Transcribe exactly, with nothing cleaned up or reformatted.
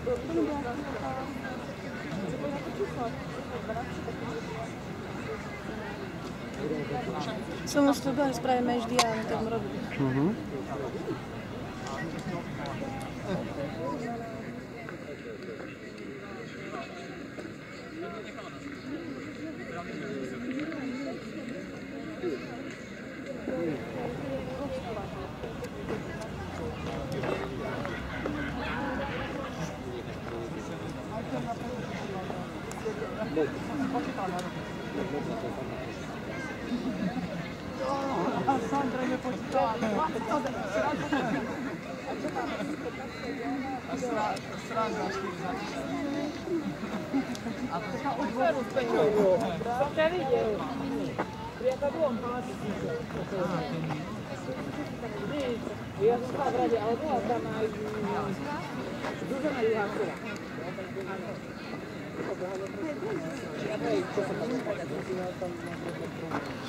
Som už tu dole, spravíme vždy a my to robíme. Mhm. Sandra mi počítala. Sranda štyri začísla. A to sa odvoru späťovo. Som ťa videl. Ja sa dvom páči. Ja som sa v rade, ale bola tam aj Zuzana Juháková. Ja to je, čo som tam povedal.